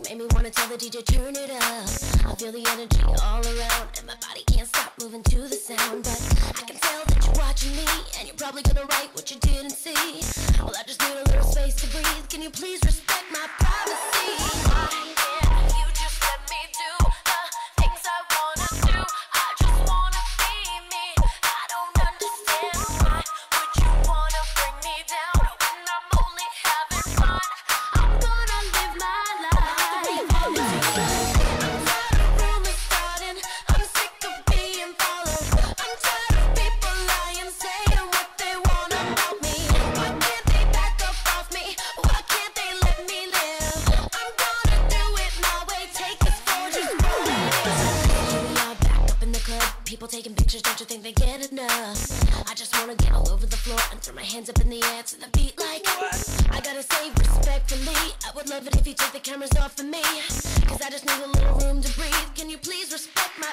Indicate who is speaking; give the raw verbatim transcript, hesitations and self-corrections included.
Speaker 1: made me wanna tell the D J turn it up. I feel the energy all around, and my body can't stop moving to the sound. But I can tell that you're watching me, and you're probably gonna write what you didn't see. Well, I just need a little space to breathe. Can you please respect my privacy? Why can't you just let me do the things I wanna do? I just wanna be me. I don't understand why would you wanna bring me down when I'm only having fun. I'm gonna live my life. I'm tired of rumors starting. I'm sick of being followed. I'm tired of people lying, saying what they want about me. Why can't they back up off me? Why can't they let me live? I'm gonna do it my way. Take this for just rolling. Here we are back up in the club. People taking pictures, don't you think they get enough? I just wanna get all over the floor and throw my hands up in the air to the beat like I gotta say respectfully, I would love it if you take the cameras off of me, cause I just need a little room to breathe. Can you please respect my